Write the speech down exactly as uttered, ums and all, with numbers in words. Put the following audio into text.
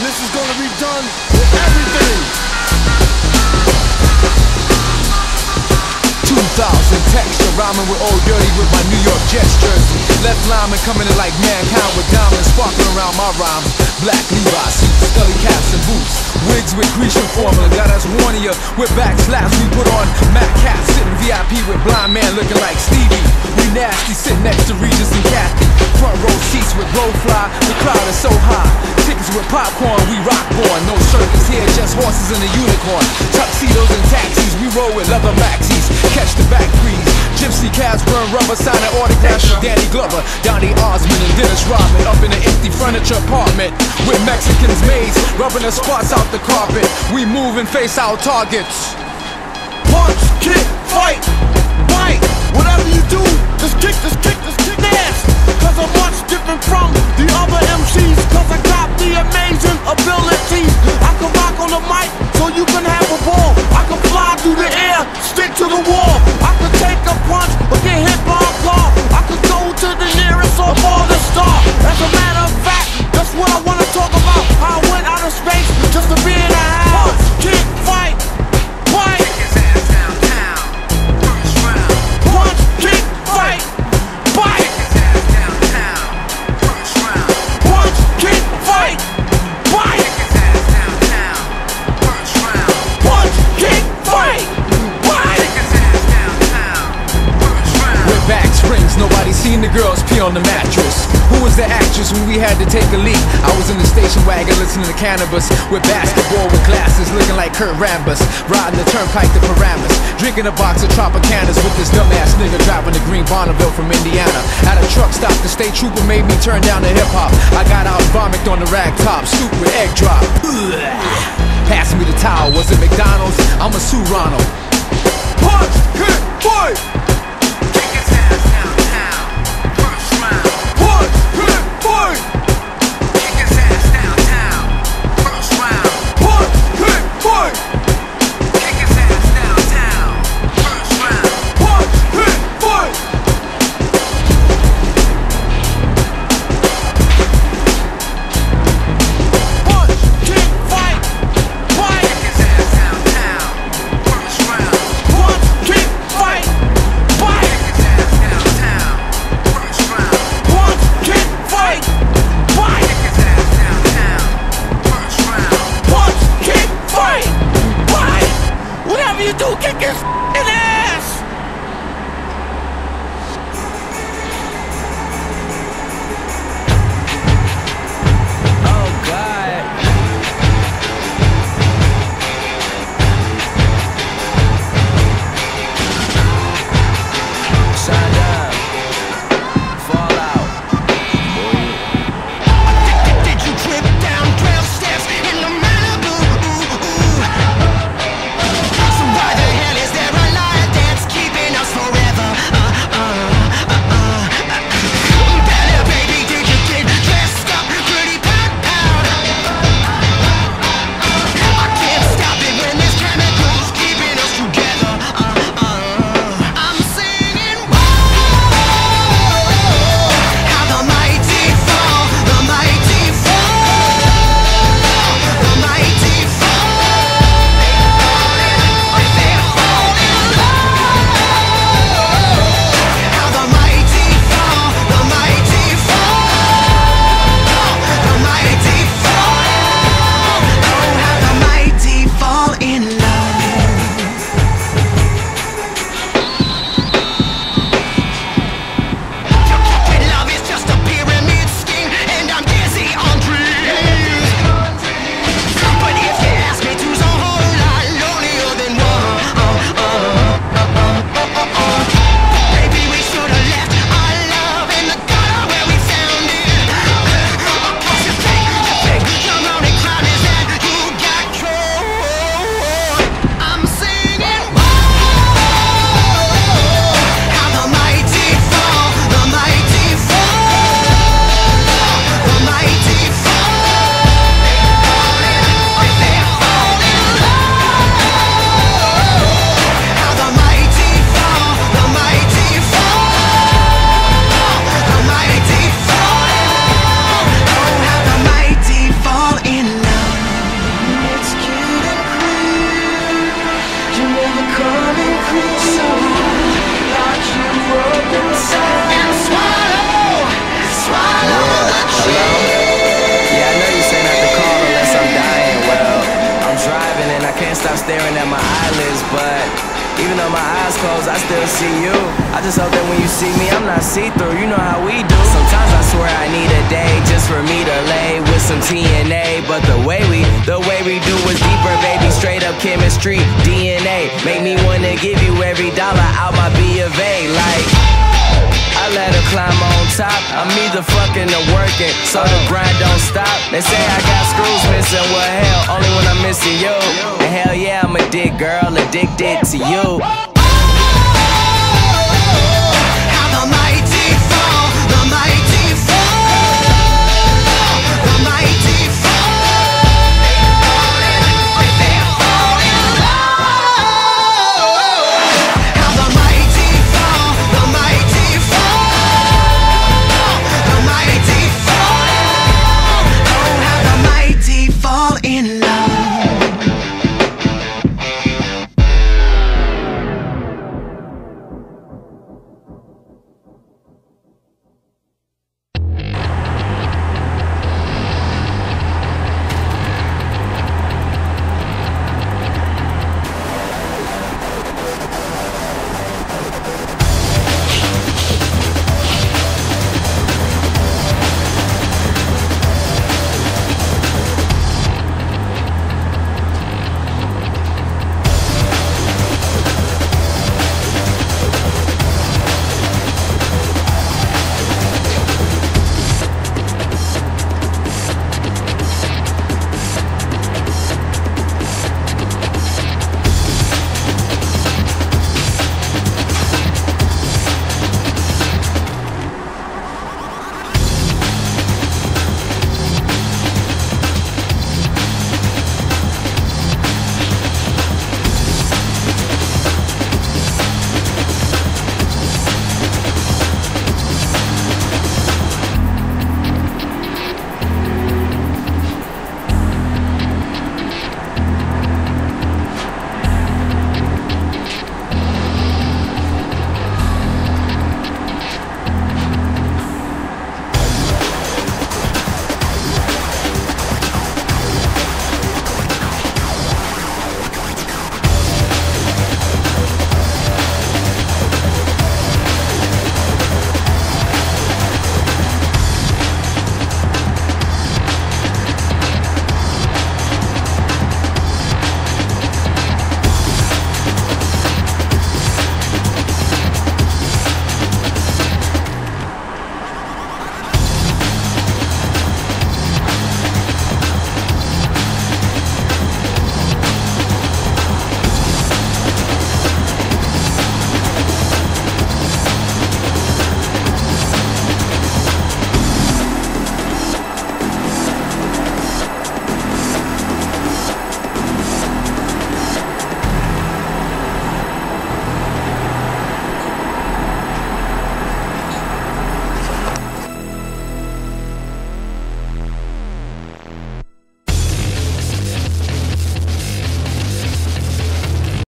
And this is gonna be done with everything. two thousand texture, rhyming with Old Dirty with my New York Jets jersey. Left lineman coming in like Mankind with diamonds sparkling around my rhymes. Black Levi suits, scully caps and boots, wigs with Grecian formula. Got us warning with back slaps. We put on Mac caps, sitting V I P with blind man looking like Stevie. We nasty, sitting next to Regis and Kathy. Front row seats with blowfly. The crowd is so high. Tickets with popcorn, we rock born. No circus here, just horses and a unicorn. Tuxedos and taxis, we roll with leather maxis. Catch the back breeze. Gypsy cats burn rubber, signing autographs with Danny Glover, Donnie Osmond, and Dennis Rodman. Up in an empty furniture apartment with Mexicans maids rubbing the spots out the carpet. We move and face our targets. Punch, kick, fight, bite. Whatever you do, just kick, just kick, just kick ass. Cause I'm much different from the other M Cs. Cause I got the amazing abilities. I can rock on the mic so you can have a ball. I can fly through the air, stick to the wall. I can take a punch or get hit by a car. I could go to the nearest or farthest star. As a matter of fact, that's what I wanna talk about. How I went out of space just to be in a house. Punch, kick, fight, bite. Kick his ass downtown, first round. Punch, kick, fight, bite. Kick his ass downtown, first round. Punch, kick, fight, bite. Kick his ass downtown, first round. Punch, kick, fight, bite. Kick his ass downtown, first round. With back springs, nobody seen the girls pee on the mattress. Who was the actress when we had to take a leak? I was in the station wagon listening to Cannabis with basketball with glasses looking like Kurt Rambis. Riding the turnpike to Paramus, drinking a box of Tropicanas with this dumbass nigga driving the green Bonneville from Indiana. At a truck stop, the state trooper made me turn down the hip hop. I got out and vomited on the rag top, soup with egg drop. Passing me the towel, was it McDonald's? I'm a Sue Ronald. Punch, kick, fight. Kick his ass downtown, first round. Punch, kick, fight. Kick his ass downtown, first round. Punch, kick, fight. Kick his ass downtown, first round. Punch, kick, fight. Punch, kick, fight, bite. Kick his ass downtown, first round. Punch, kick, fight, bite. Kick his ass downtown, first round. stop staring at my eyelids, but even though my eyes closed, I still see you. I just hope that when you see me, I'm not see-through. You know how we do. Sometimes I swear I need a day just for me to lay with some T N A. But the way we, the way we do is deeper, baby. Straight up chemistry, D N A. Make me wanna give you every dollar out my B of A. Like, I let her climb on top. I'm either fucking or working, so the grind don't stop. They say I got screws missing, well hell, only when I'm missing you. And hell yeah, I'm a dick girl, addicted to you.